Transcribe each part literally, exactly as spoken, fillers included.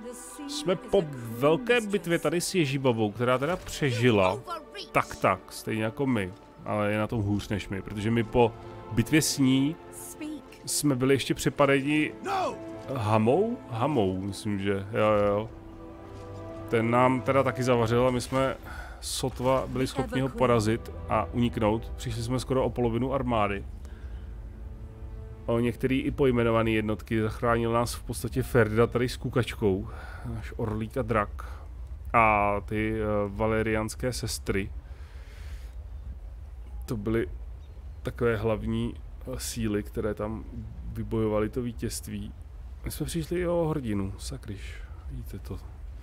Jsme po velké bitvě tady s Ježibabou, která teda přežila. Tak tak, stejně jako my. Ale je na tom hůř než my, protože my po bitvě s ní jsme byli ještě přepadeni Hamou? Hamou, myslím, že jo jo. Ten nám teda taky zavařil a my jsme sotva byli schopni ho porazit a uniknout. Přišli jsme skoro o polovinu armády. O některý i pojmenovaný jednotky zachránil nás v podstatě Ferda tady s kukačkou. Náš orlík a drak. A ty uh, valeriánské sestry. To byly takové hlavní uh, síly, které tam vybojovaly to vítězství. My jsme přišli o hrdinu, sakryš, vidíte to.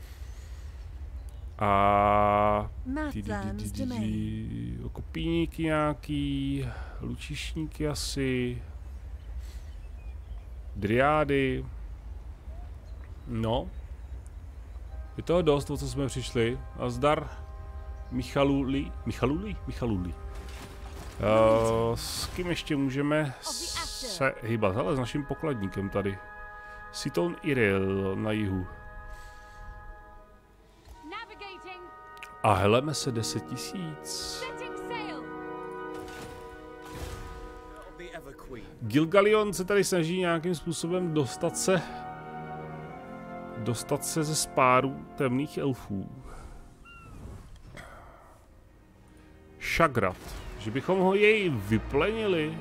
A kopíníky nějaký, lučišníky asi, driády. No, je toho dost, o co jsme přišli. A zdar Michaluli, Michaluli, Michaluli. Uh, s kým ještě můžeme se hýbat? Hele, s naším pokladníkem tady. Siton Iril na jihu. A heleme se deset tisíc. Gilgalion se tady snaží nějakým způsobem dostat se dostat se ze spáru temných elfů. Šagrat. Že bychom ho jej vyplenili.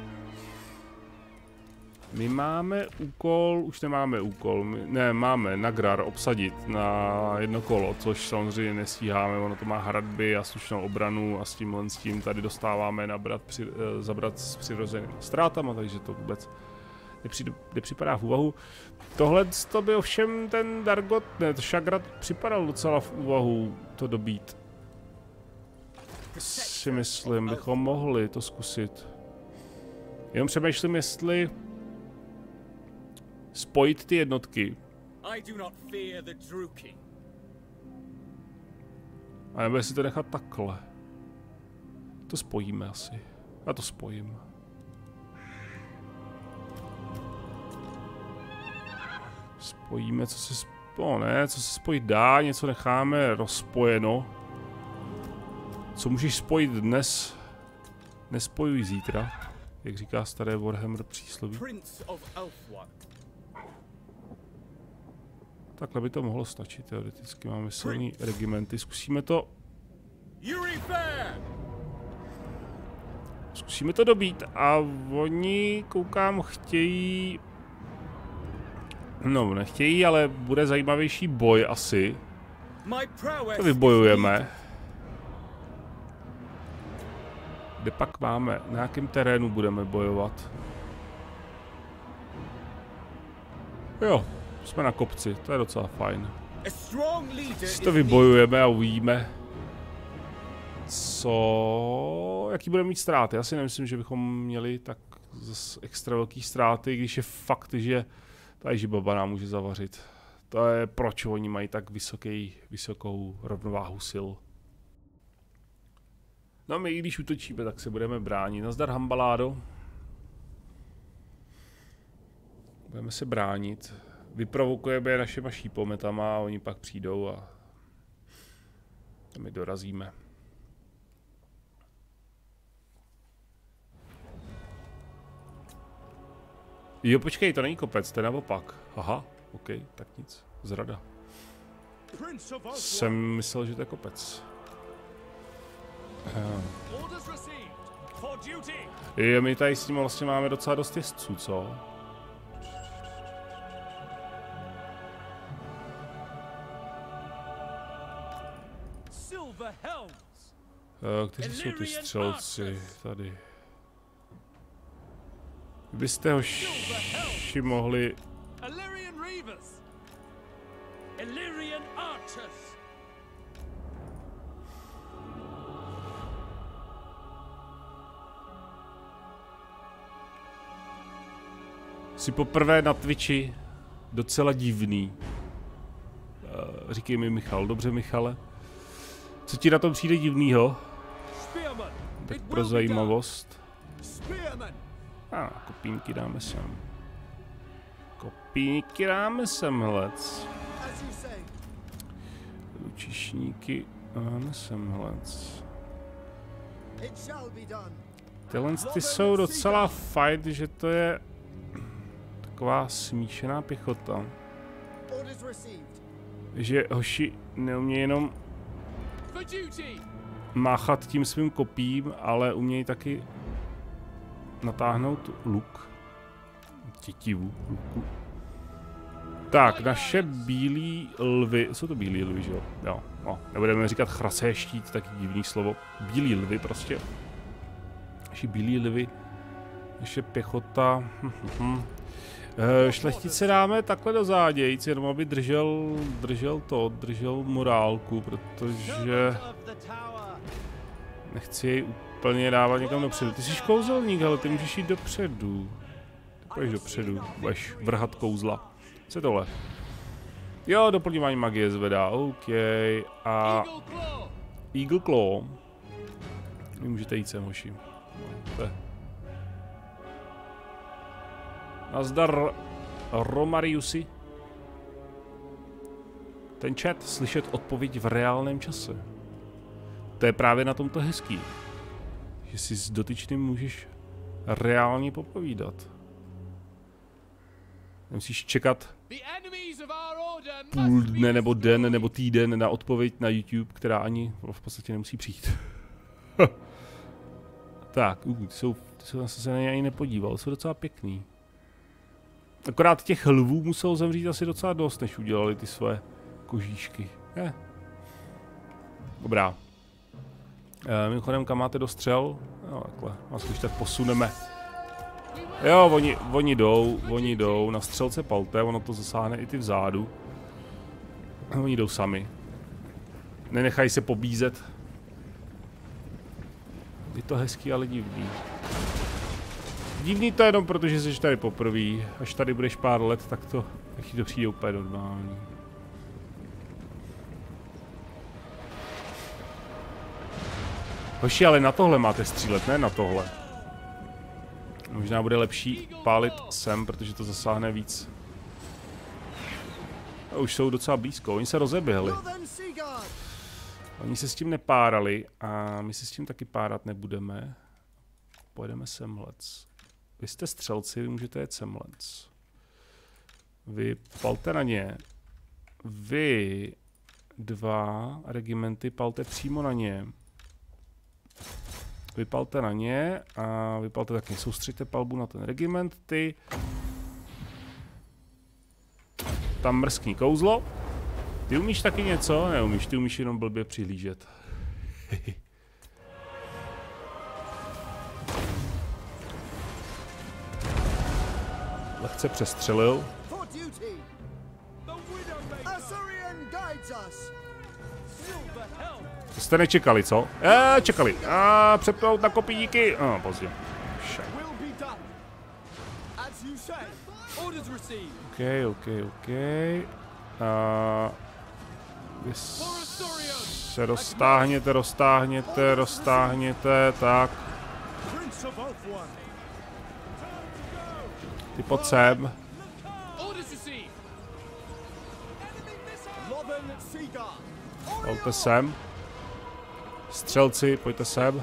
My máme úkol, už nemáme úkol, my, ne, máme Nagrar obsadit na jedno kolo, což samozřejmě nestíháme, ono to má hradby a slušnou obranu a s tímhle s tím tady dostáváme nabrat, při, zabrat s přirozenými ztrátama, takže to vůbec nepři, nepřipadá v úvahu. Tohle to by ovšem ten Dargot, ne, to Šagrat připadal docela v úvahu to dobít. Si myslím, bychom mohli to zkusit. Jenom přemýšlím, jestli spojit ty jednotky. A nebo jestli to nechat takhle. To spojíme asi. Já to spojím. Spojíme, co se sp... no, ne, co se spojit dá, něco necháme rozpojeno. Co můžeš spojit dnes, nespojuj zítra. Jak říká staré Warhammer přísloví. Takhle by to mohlo stačit, teoreticky máme silný regimenty. Zkusíme to... Zkusíme to dobít a oni, koukám, chtějí... No, nechtějí, ale bude zajímavější boj asi. To vybojujeme. Kde pak máme? Na jakém terénu budeme bojovat? Jo, jsme na kopci, to je docela fajn. Si to vybojujeme a uvidíme, co... jaký budeme mít ztráty. Já si nemyslím, že bychom měli tak zase extra velký ztráty, když je fakt, že ta Ježibaba nám může zavařit. To je proč oni mají tak vysoký, vysokou rovnováhu sil. No my, když útočíme, tak se budeme bránit. Nazdar Hambaládo. Budeme se bránit. Vyprovokujeme je našima šípometama a oni pak přijdou a my dorazíme. Jo, počkej, to není kopec, to je naopak. Aha, ok, tak nic. Zrada. Jsem myslel, že to je kopec. Jo, my tady s tím vlastně máme docela dost jezdců, co? Kteří jsou ty střelci tady? Kdybyste ho ši mohli... Jsi poprvé na Twitchi docela divný. Uh, říkej mi Michal, dobře Michale. Co ti na tom přijde divnýho? Tak pro zajímavost. A ah, kopínky dáme sem. Kopínky dáme sem, hled. Čišníky, a nesemhlec. Tyhle ty jsou docela fight, že to je taková smíšená pěchota. Že hoši neumějí jenom máchat tím svým kopím, ale umějí taky natáhnout luk. Tětivu luku. Tak, naše bílí lvy, jsou to bílí lvy, že jo? Jo, no, nebudeme říkat chrasé štít, taky divný slovo. Bílí lvy prostě. Naši bílí lvy, naše pěchota. Hm, hm, hm. E, šlechtice dáme takhle do zádějíc, jenom aby držel, držel to, držel morálku, protože nechci jej úplně dávat někam dopředu. Ty jsi kouzelník, ale ty můžeš jít dopředu. Ty půjdeš dopředu, budeš vrhat kouzla. Co je tohle? Jo, doplňování magie zvedá, OK. A Eagle Claw. Vy můžete jít sem, hoši. No, nazdar, Romariusi. Ten chat, slyšet odpověď v reálném čase. To je právě na tomto hezký. Že si s dotyčným můžeš reálně popovídat. Nemusíš čekat půl dne nebo den nebo týden na odpověď na YouTube, která ani v podstatě nemusí přijít. Tak, uh, ty jsou, ty jsou zase se na ně ani nepodíval, jsou docela pěkný. Akorát těch lvů musel zemřít asi docela dost, než udělali ty své kožíšky. Je. Dobrá. E, mimochodem, kam máte dostřel? No, takhle, nás už tak posuneme. Jo, oni, oni jdou, oni jdou, na střelce palte, ono to zasáhne i ty vzadu. Oni jdou sami. Nenechají se pobízet. Je to hezký, ale divný. Divný to jenom, protože jsi tady poprvé. Až tady budeš pár let, tak to, tak ti to přijde úplně normální. Hoši, ale na tohle máte střílet, ne na tohle. Možná bude lepší pálit sem, protože to zasáhne víc. A už jsou docela blízko, oni se rozeběhli. Oni se s tím nepárali a my se s tím taky párat nebudeme. Pojedeme semhlec. Vy jste střelci, vy můžete jet semhlec. Vy palte na ně. Vy dva regimenty palte přímo na ně. Vypalte na ně a vypalte taky. Soustřeďte palbu na ten regiment. Ty tam mrskní kouzlo. Ty umíš taky něco? Neumíš, ty umíš jenom blbě přihlížet. Lehce přestřelil. To jste nečekali, co? Eee, čekali. A přepnout na kopíníky. A pozdě. OK, OK, OK. A vy se roztáhněte, roztáhněte, roztáhněte, tak. Ty pojď sem. Pojďte sem. Střelci, pojďte sem.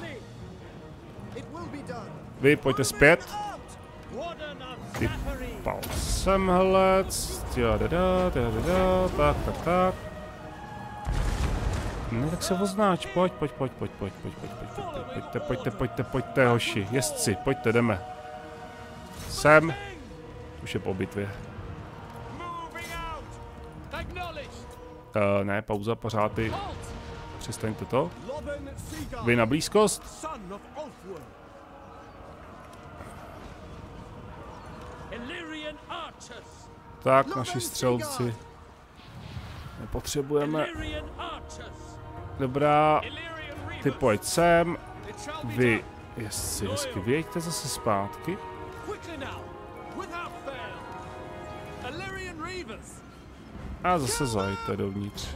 Vy, pojďte zpět. Ty pal semhlec. Tak, tak, tak. No tak se oznáč, pojď, pojď, pojď, pojď, pojď, pojď, pojď, pojď, pojďte, pojďte, pojďte, pojďte, hoši, jezdci, pojďte, jdeme. Sem. Už je po bitvě. Uh, ne, pauza, pořád ty. Přestaňte to. Vy na blízkost. Tak, naši střelci. Nepotřebujeme. Dobrá. Ty pojď sem. Vy, jestli hezky, vyjeďte zase zpátky. A zase zajďte dovnitř.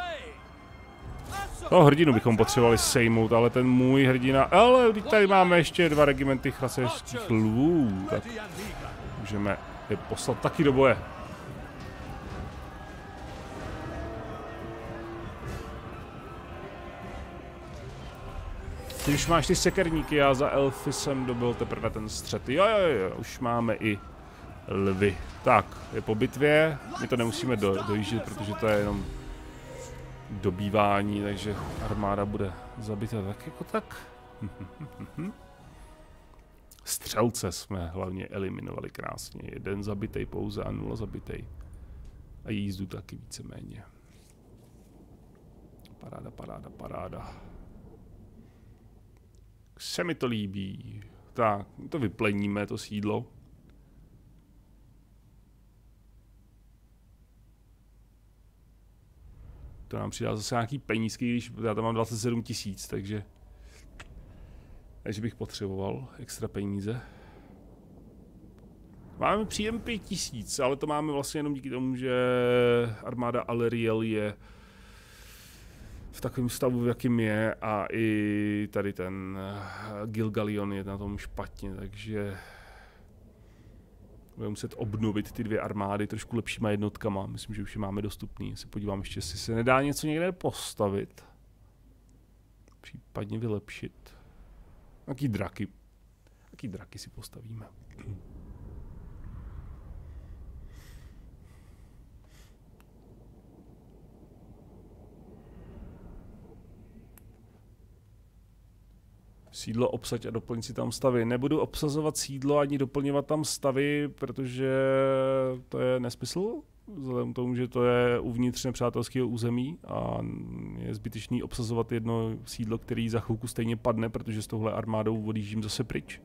Toho hrdinu bychom potřebovali sejmout, ale ten můj hrdina... Ale tady máme ještě dva regimenty chrasežských lvů. Tak můžeme je poslat taky do boje. Ty už máš ty sekerníky, já za elfy jsem dobil teprve ten střet. Jo, jo, jo, už máme i lvy. Tak, je po bitvě, my to nemusíme do, dojíždět, protože to je jenom dobývání, takže armáda bude zabita tak jako tak. Střelce jsme hlavně eliminovali krásně. Jeden zabitej pouze a nula zabitej. A jízdu taky víceméně. Paráda, paráda, paráda. Se mi to líbí. Tak, to vypleníme, to sídlo. To nám přidá zase nějaký penízky, když já tam mám dvacet sedm tisíc, takže... Takže bych potřeboval extra peníze. Máme příjem pět tisíc, ale to máme vlastně jenom díky tomu, že armáda Aleriel je v takovém stavu, v jakým je, a i tady ten Gilgalion je na tom špatně, takže budeme muset obnovit ty dvě armády trošku lepšíma jednotkama. Myslím, že už je máme dostupný. Se podívám ještě, jestli se nedá něco někde postavit. Případně vylepšit. Jaký draky. Jaký draky si postavíme. Sídlo obsaď a doplň si tam stavy. Nebudu obsazovat sídlo ani doplňovat tam stavy, protože to je nesmysl. Vzhledem k tomu, že to je uvnitř nepřátelského území a je zbytečný obsazovat jedno sídlo, který za chvilku stejně padne, protože s touhle armádou odjíždím zase pryč.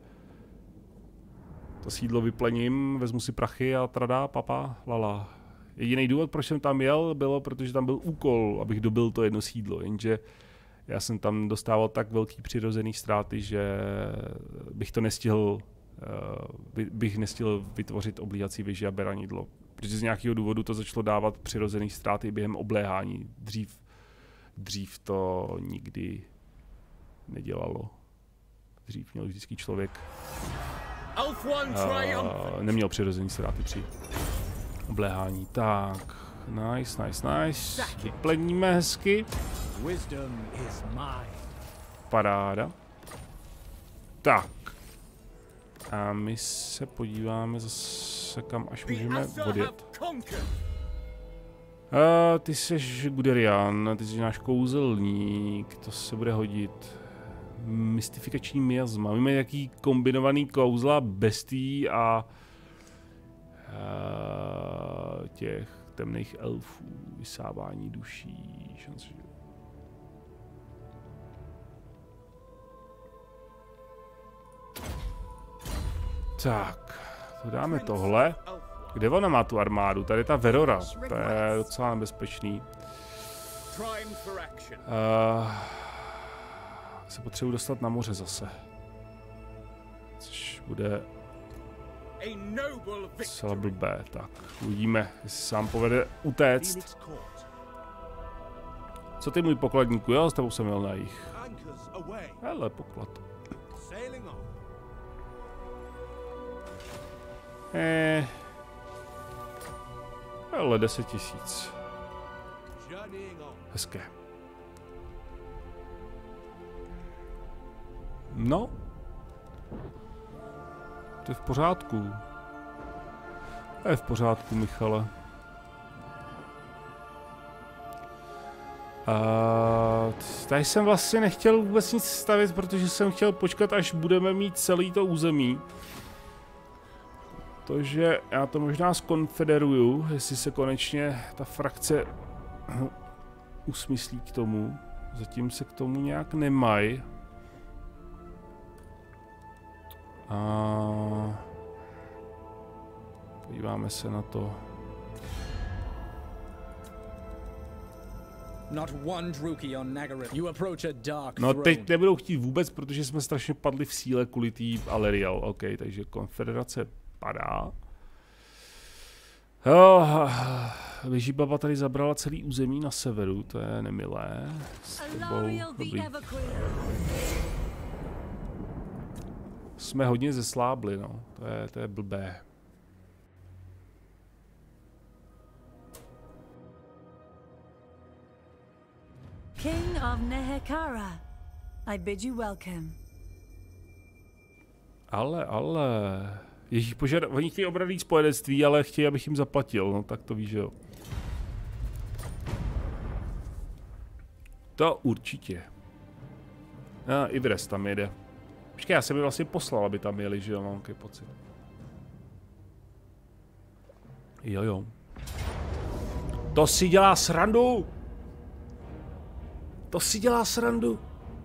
To sídlo vyplením, vezmu si prachy a tradá, papa, lala. Jediný důvod, proč jsem tam jel, bylo, protože tam byl úkol, abych dobil to jedno sídlo, jenže já jsem tam dostával tak velký přirozený ztráty, že bych to nestihl, bych nestihl vytvořit oblíhací věži a beranidlo. Protože z nějakého důvodu to začalo dávat přirozený ztráty během obléhání. Dřív, dřív to nikdy nedělalo. Dřív měl vždycky člověk uh, neměl přirozený ztráty při obléhání. Tak, nice, nice, nice. Vypleníme hezky. Paráda. Tak. A my se podíváme zase kam až můžeme odjet. A ty jsi Guderian, ty jsi náš kouzelník, to se bude hodit. Mystifikační miasma. Máme nějaký kombinovaný kouzla bestií a, a těch temných elfů, vysávání duší, šance. Tak, to dáme tohle. Kde ona má tu armádu? Tady je ta Verora, to je docela nebezpečný. Uh, se potřebuji dostat na moře zase. Což bude docela blbé. Tak, uvidíme, jestli sám povede utéct. Co ty, můj pokladníku? Jo, s tebou jsem měl na jich. Hele, poklad. Eh, hele, deset tisíc. Hezké. No. To je v pořádku. To je v pořádku, Michale. Uh, tady jsem vlastně nechtěl vůbec nic stavit, protože jsem chtěl počkat, až budeme mít celý to území. Takže já to možná zkonfederuju, jestli se konečně ta frakce usmyslí k tomu. Zatím se k tomu nějak nemají. A podíváme se na to. No teď nebudou chtít vůbec, protože jsme strašně padli v síle kvůli tý Aleriel. OK, takže konfederace padá. Oh, Vyžibaba tady zabrala celý území na severu, to je nemilé. S tebou, dobrý. Jsme hodně zeslábli, no. To je, to je blbé. King of Nehekara, I bid you welcome. Ale, ale... Ježíš, požad... Oni chtějí obradit spojenectví, ale chtějí, abych jim zaplatil, no tak to víš, že jo. To určitě. A no, Ivres tam jede. Počkej, já jsem mi vlastně poslal, aby tam jeli, že jo, mám takový pocit. Jo, jo. To si dělá srandu! To si dělá srandu!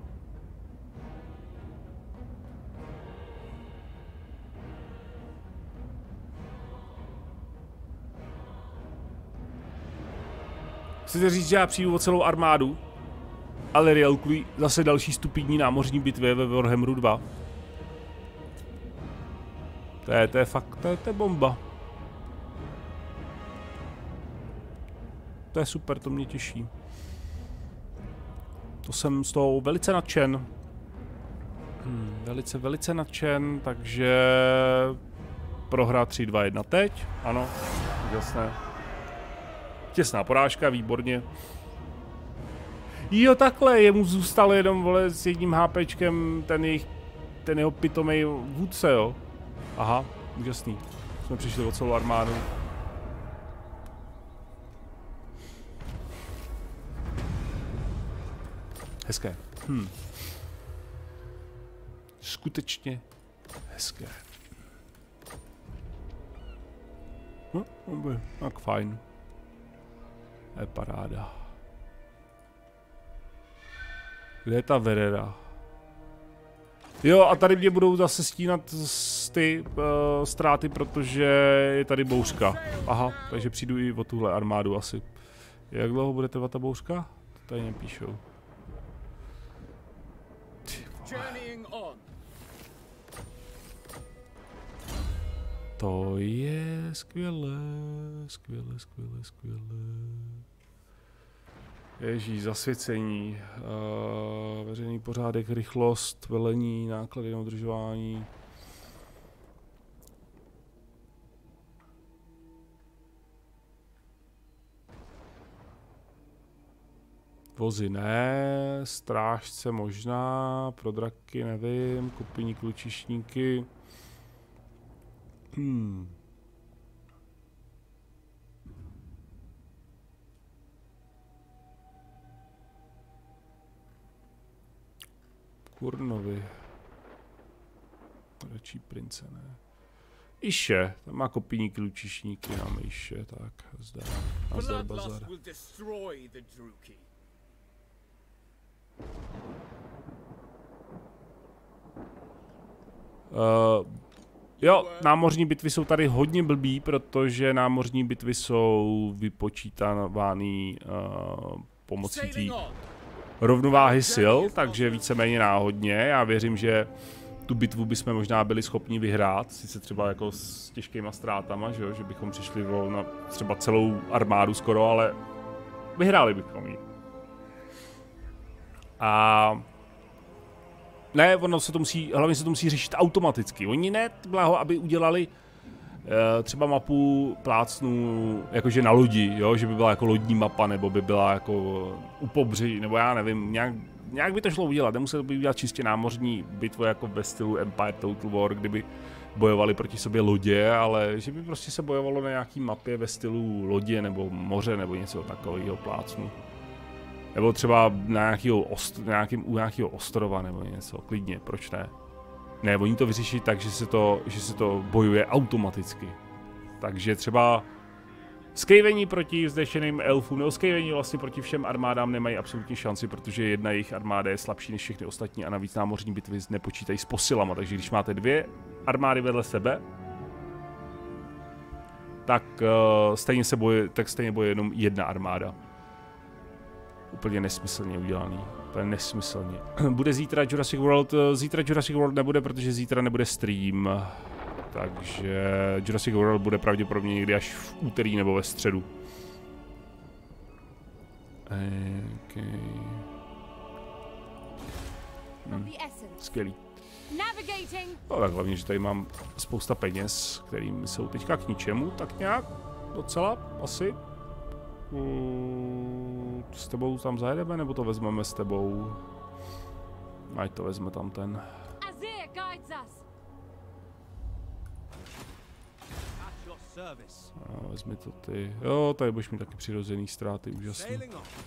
Chcete říct, že já přijdu o celou armádu? Ale realkují zase další stupidní námořní bitvě ve Warhammeru dva. To je, to je fakt, to je, to je bomba. To je super, to mě těší. To jsem z toho velice nadšen. Hmm, velice, velice nadšen, takže... Prohra tři dva jedna teď, ano, jasné. Těsná porážka, výborně. Jo, takhle, jemu zůstal jenom, vole, s jedním HPčkem ten jejich, ten jeho pitomej vůdce, jo. Aha, úžasný. Jsme přišli o celou armádu. Hezké. Hm. Skutečně hezké. No, no, tak fajn. Je paráda. Kde je ta Verera? Jo, a tady mě budou zase stínat ty uh, ztráty, protože je tady bouřka. Aha, takže přijdu i o tuhle armádu asi. Jak dlouho bude trvat ta bouřka? To tady nepíšou. To je skvělé, skvělé, skvělé, skvělé. Ježíš, zasvěcení, uh, veřejný pořádek, rychlost, velení, náklady na udržování. Vozy ne, strážce možná, pro draky nevím, kupení klučišníky. Hmm. Kurnovi. Radší prince, ne. Iše, tam má kopíníky, lučišníky, máme Iše, tak, zdar, nazdar, bazar. Uh, jo, námořní bitvy jsou tady hodně blbý, protože námořní bitvy jsou vypočítávány uh, pomocí tý rovnováhy sil, takže víceméně náhodně. Já věřím, že tu bitvu bychom možná byli schopni vyhrát, sice třeba jako s těžkýma ztrátama, že, jo? Že bychom přišli o na třeba celou armádu skoro, ale vyhráli bychom ji. A ne, ono se to musí, hlavně se to musí řešit automaticky. Oni ne, blaho, aby udělali e, třeba mapu plácnu jakože na lodi, jo? Že by byla jako lodní mapa, nebo by byla jako u pobřeží, nebo já nevím, nějak, nějak by to šlo udělat. Nemuselo by udělat čistě námořní bitvu jako ve stylu Empire Total War, kdyby bojovali proti sobě lodě, ale že by prostě se bojovalo na nějaký mapě ve stylu lodě nebo moře nebo něco takového plácnu. Nebo třeba na nějakýho ost, nějakým, u nějakého ostrova nebo něco, klidně, proč ne? Ne, oni to vyřeší tak, že se to, že se to bojuje automaticky. Takže třeba skejvení proti vzdešeným elfům, nebo skejvení vlastně proti všem armádám nemají absolutní šanci, protože jedna jejich armáda je slabší než všechny ostatní a navíc námořní bitvy nepočítají s posilama, takže když máte dvě armády vedle sebe, tak uh, stejně se boje, tak stejně boje jenom jedna armáda. Úplně nesmyslně udělaný. Úplně nesmyslně. Bude zítra Jurassic World, zítra Jurassic World nebude, protože zítra nebude stream. Takže Jurassic World bude pravděpodobně někdy až v úterý nebo ve středu. Okay. Hmm. Skvělý. No tak hlavně, že tady mám spousta peněz, kterým jsou teďka k ničemu, tak nějak docela asi. S tebou tam zajedeme, nebo to vezmeme s tebou? Ať to vezme tam ten. A vezmi to ty. Jo, tady budeš mít taky přirozený ztráty, úžasný.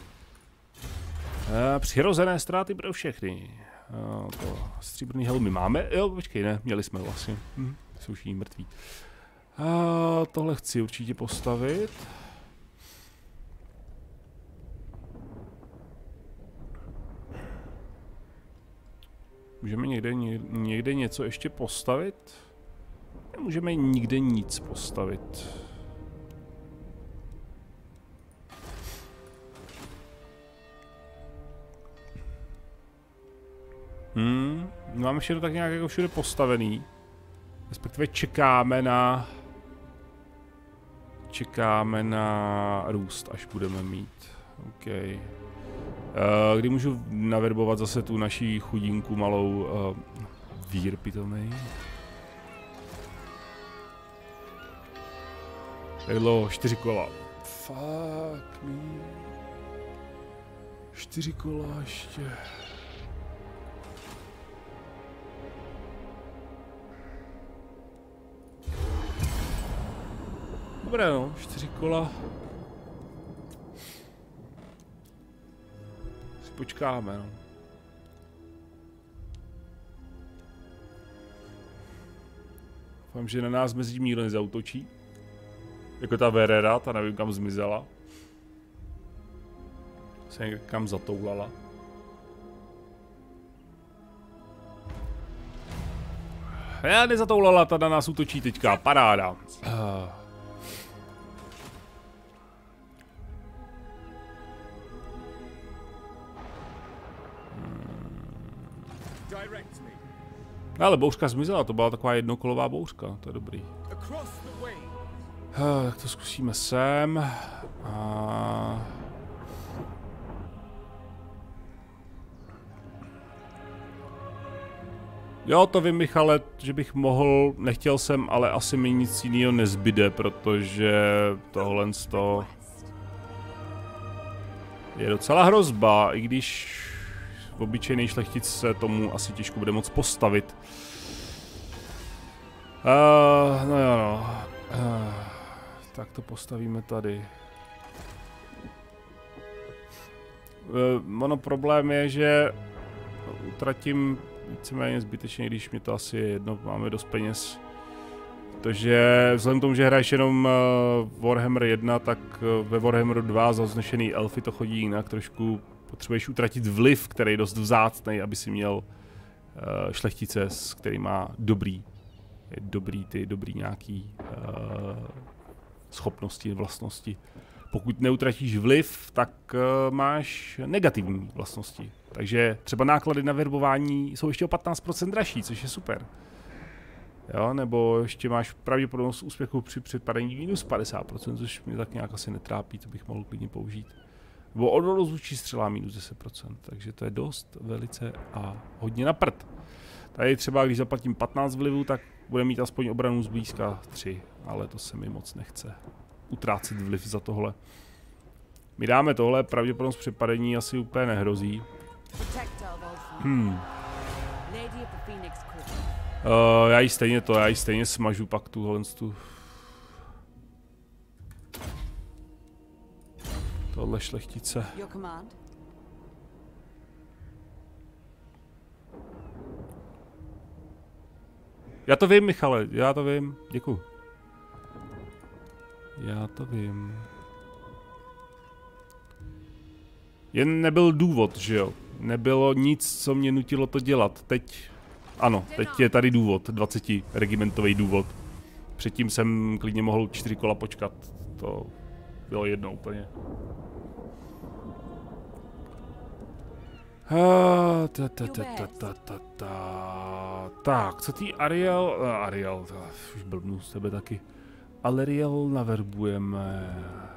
A přirozené ztráty pro všechny. A to stříbrný helmy máme? Jo, počkej, ne, měli jsme vlastně. Hm, jsou všichni mrtví. A tohle chci určitě postavit. Můžeme někde, někde něco ještě postavit? Nemůžeme nikde nic postavit. Hmm, máme všechno tak nějak jako všude postavený. Respektive čekáme na... Čekáme na růst, až budeme mít. OK. Uh, kdy můžu naverbovat zase tu naší chudinku malou uh, vír pitomej. Jak dlouho? Čtyři kola. Fuck me. Čtyři kola ještě. Dobré no, čtyři kola. Si počkáme no. Doufám, že na nás mezi tím nikdo nezautočí. Jako ta Verera, ta nevím kam zmizela. Se někam zatoulala. Já nezatoulala, ta na nás útočí teďka, paráda. Ale bouřka zmizela, to byla taková jednokolová bouřka, to je dobrý. Tak to zkusíme sem. A... Jo, to vím, Michale, že bych mohl, nechtěl jsem, ale asi mi nic jiného nezbyde, protože tohle to je docela hrozba, i když obyčejný šlechtic se tomu asi těžko bude moc postavit. Uh, no jo, no. Uh, tak to postavíme tady. Uh, ono problém je, že utratím víceméně zbytečně, když mi to asi je jedno, máme dost peněz. Protože vzhledem k tomu, že hraješ jenom uh, Warhammer jedna, tak uh, ve Warhammeru dva za vznešený elfy to chodí jinak, trošku potřebuješ utratit vliv, který je dost vzácný, aby si měl uh, šlechtice, s který má dobrý, dobrý ty, dobrý nějaký uh, schopnosti, vlastnosti. Pokud neutratíš vliv, tak uh, máš negativní vlastnosti. Takže třeba náklady na verbování jsou ještě o patnáct procent dražší, což je super. Jo, nebo ještě máš pravděpodobnost úspěchu při předpadení minus padesát procent, což mě tak nějak asi netrápí, to bych mohl klidně použít. Nebo odolnost rozlučí střela minus deset procent, takže to je dost, velice a hodně na prd. Tady třeba, když zaplatím patnáct vlivů, tak bude mít aspoň obranu zblízka tři, ale to se mi moc nechce utrácet vliv za tohle. My dáme tohle, pravděpodobnost přepadení asi úplně nehrozí. Hmm. Uh, já jí stejně to, já jí stejně smažu pak tuhle tu. Tohle šlechtice. Já to vím, Michale, já to vím, děkuju. Já to vím. Jen nebyl důvod, že jo? Nebylo nic, co mě nutilo to dělat. Teď, ano, teď je tady důvod, dvacetiregimentový důvod. Předtím jsem klidně mohl čtyři kola počkat, to bylo jedno úplně. Uh, ta, ta, ta, ta, ta, ta, ta. Tak, co tý Ariel, uh, Ariel, to, už blbnu z tebe taky. Aleriel naverbujeme.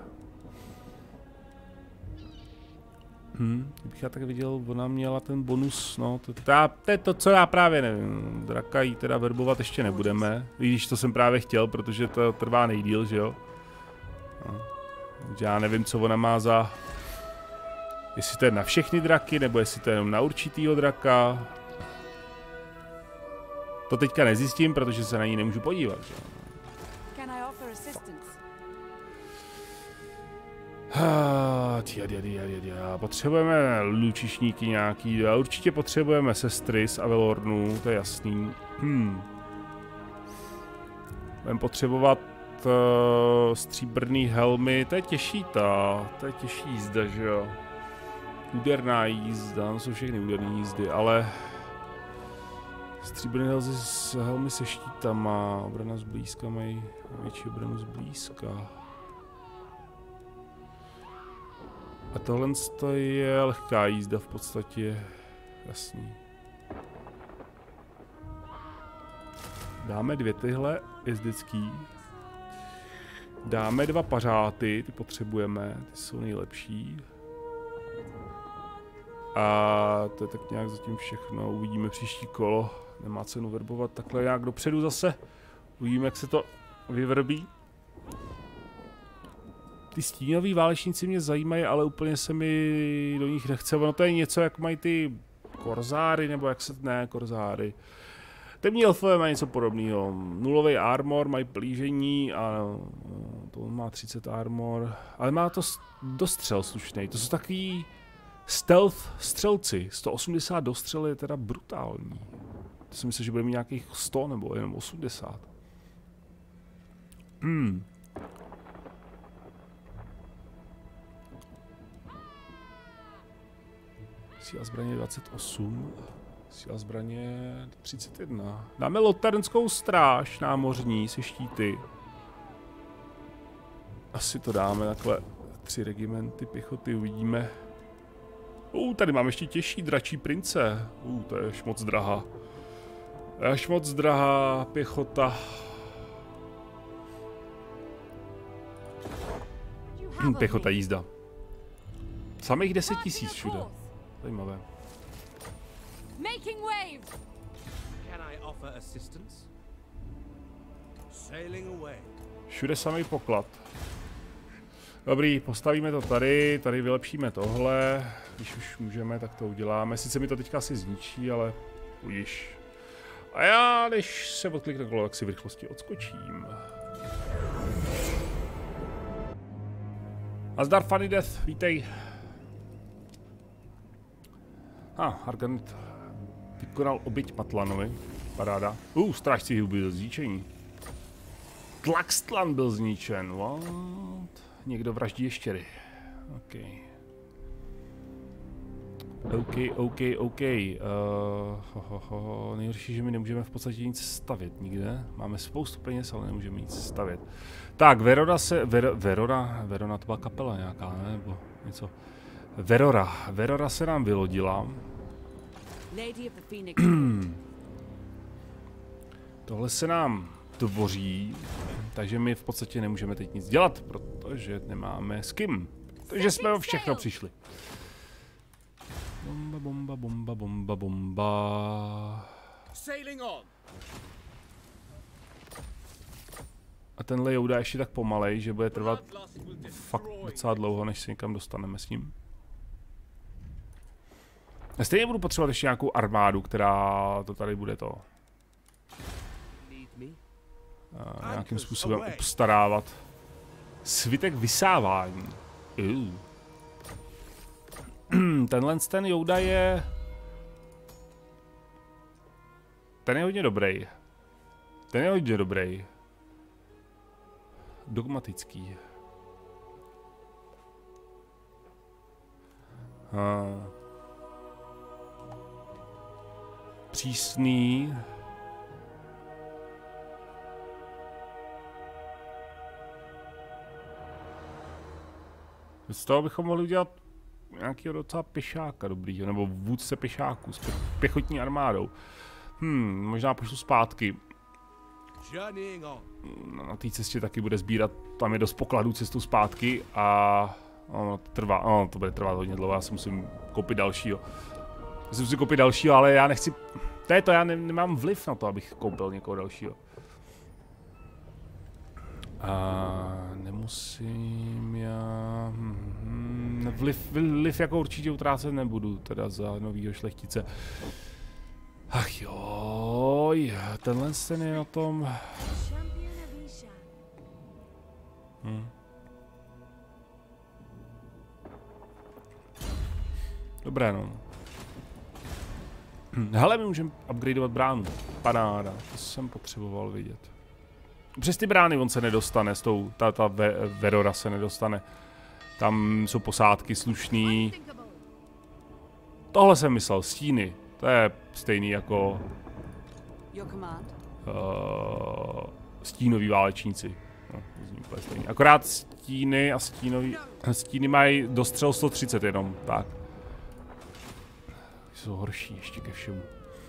Hm, kdybych já tak viděl, ona měla ten bonus, no, to, to, to je to, co já právě nevím. Draka jí teda verbovat ještě nebudeme, i když to jsem právě chtěl, protože to trvá nejdýl, že jo. No. Já nevím, co ona má za... Jestli to je na všechny draky, nebo jestli to je jenom na určitýho draka. To teďka nezjistím, protože se na ní nemůžu podívat. Že? Potřebujeme lučišníky nějaký, a určitě potřebujeme sestry z Avelornu, to je jasný. Hmm. Budeme potřebovat uh, stříbrný helmy, to je těžší ta, to je těžší jízda, že jo. Úderná jízda, no jsou všechny úderné jízdy, ale stříbrné helmy se štítama, obrana zblízka mají větší obranu zblízka. A tohle je lehká jízda v podstatě, jasný. Dáme dvě tyhle jezdecký. Dáme dva pařáty, ty potřebujeme, ty jsou nejlepší. A to je tak nějak zatím všechno, uvidíme příští kolo. Nemá cenu verbovat takhle nějak dopředu zase. Uvidíme, jak se to vyvrbí. Ty stínoví válečníci mě zajímají, ale úplně se mi do nich nechce. Ono to je něco, jak mají ty korzáry, nebo jak se... ne, korzáry. Temní elfové mají něco podobného. Nulový armor, mají plížení a to má třicet armor. Ale má to dostřel slušnej. To jsou takový stealth střelci. sto osmdesát dostřel je teda brutální. To si myslím, že bude mít nějakých sto nebo jenom osmdesát. Hmm. Síla zbraně dvacet osm. Síla zbraně třicet jedna. Dáme loternskou stráž námořní se štíty. Asi to dáme takhle. Tři regimenty pěchoty, uvidíme. Uh, tady máme ještě těžší dračí prince. Uh, to je až moc drahá. Až moc drahá pěchota. Hm, pěchota jízda. Samých deset tisíc všude. Zajímavé. Making wave. Can I offer assistance? Sailing away. Všude samý poklad. Dobrý, postavíme to tady, tady vylepšíme tohle. Když už můžeme, tak to uděláme. Sice mi to teďka asi zničí, ale uvidíš. A já, když se odklikne kolo, tak si v rychlosti odskočím. Nazdar, Funny Death, vítej. A, ah, Argant vykonal oběť Matlanovi. Paráda. Uh, strážci huby byl zničení. Tlaxtlan byl zničen. What? Někdo vraždí ještěry. OK. OK, OK, OK. Uh, ho, ho, ho. Nejhorší, že my nemůžeme v podstatě nic stavět nikde. Máme spoustu peněz, ale nemůžeme nic stavět. Tak, Verona se... Ver, Verona? Verona to byla kapela nějaká, ne? Nebo něco. Verora. Verora se nám vylodila. Tohle se nám tvoří, takže my v podstatě nemůžeme teď nic dělat, protože nemáme s kým. Takže jsme o všechno přišli. Bomba, bomba, bomba, bomba, bomba. A tenhle Jouda ještě tak pomalej, že bude trvat fakt docela dlouho, než se někam dostaneme s ním. A stejně budu potřebovat ještě nějakou armádu, která to tady bude to a nějakým způsobem obstarávat. Svitek vysávání. Uh. Tenhle ten Jouda je... Ten je hodně dobrý. Ten je hodně dobrý. Dogmatický. Ah. Přísný. Z toho bychom mohli udělat nějakého docela pěšáka dobrýho, nebo vůdce pěšáků s pěchotní armádou. Hmm, možná pošlu zpátky. Na té cestě taky bude sbírat, tam je dost pokladů cestou zpátky a ono to trvá, no, to bude trvat hodně dlouho, já si musím koupit dalšího. Musím si koupit dalšího, ale já nechci, to je to, já ne, nemám vliv na to, abych koupil někoho dalšího. A nemusím já... Hmm, vliv, vliv jako určitě utrácet nebudu, teda za novýho šlechtice. Ach jo, tenhle ten je na tom. Hm. Dobré, no. Hele, my můžeme upgradeovat bránu. Paráda, to jsem potřeboval vidět. Přes ty brány on se nedostane, s tou, ta, ta ve, Verora se nedostane. Tam jsou posádky slušný. Tohle jsem myslel, stíny. To je stejný jako uh, stínoví válečníci. No, to stejný. Akorát stíny a stínový, stíny mají dostřel sto třicet jenom, tak. Jsou horší ještě ke všemu.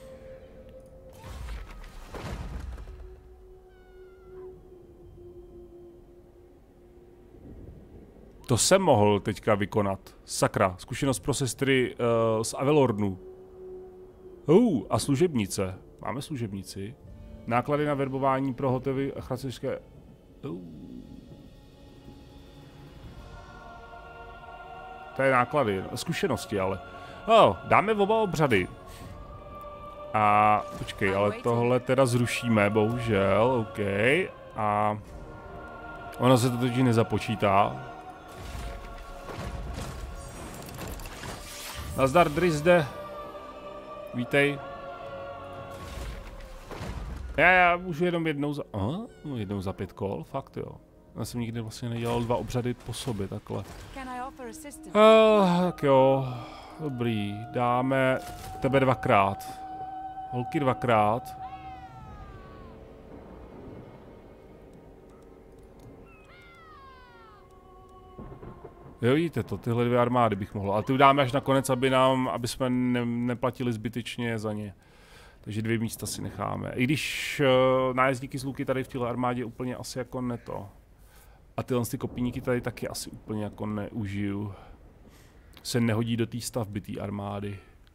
To jsem mohl teďka vykonat. Sakra, zkušenost pro sestry uh, z Avelornu. Uh, a služebnice. Máme služebnici. Náklady na verbování pro hotely a charakteristické. Uh. To je náklady, zkušenosti ale. Oh, dáme oba obřady. A počkej, ale tohle teda zrušíme, bohužel, OK. A ono se to totiž nezapočítá. Nazdar, Drizde. Vítej. Já, já můžu jenom jednou za... Aha, jednou za pět kol, fakt jo. Já jsem nikdy vlastně nedělal dva obřady po sobě, takhle. Uh, tak jo, dobrý, dáme tebe dvakrát. Holky dvakrát. Jo, vidíte to, tyhle dvě armády bych mohl, ale ty dáme až nakonec, aby nám, aby jsme ne, neplatili zbytečně za ně. Takže dvě místa si necháme. I když uh, nájezdníky z Luky tady v téhle armádě úplně asi jako ne to. A tyhle ty kopíníky tady taky asi úplně jako neužiju. Se nehodí do té stavby té armády.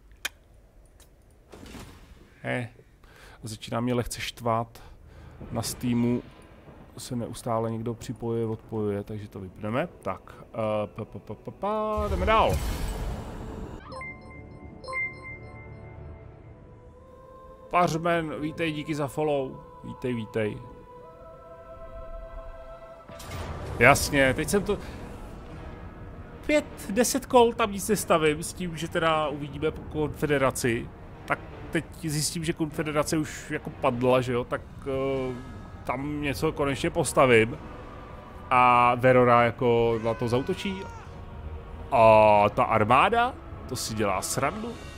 Eh, začíná mě lehce štvát. Na Steamu se neustále někdo připojuje, odpojuje, takže to vypneme. Tak, uh, pa, pa, pa, pa, pa, jdeme dál. Pařmen, vítej, díky za follow. Vítej, vítej. Jasně, teď jsem to... Pět, deset kol tam nic nestavím s tím, že teda uvidíme po konfederaci. Tak teď zjistím, že konfederace už jako padla, že jo, tak uh, tam něco konečně postavím. A Verora jako na to zaútočí. A ta armáda, to si dělá srandu.